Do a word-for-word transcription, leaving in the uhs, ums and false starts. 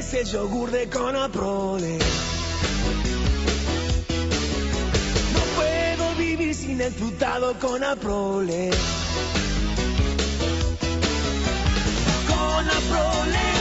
ese yogur de Conaprole. No puedo vivir sin el frutado Conaprole. Conaprole.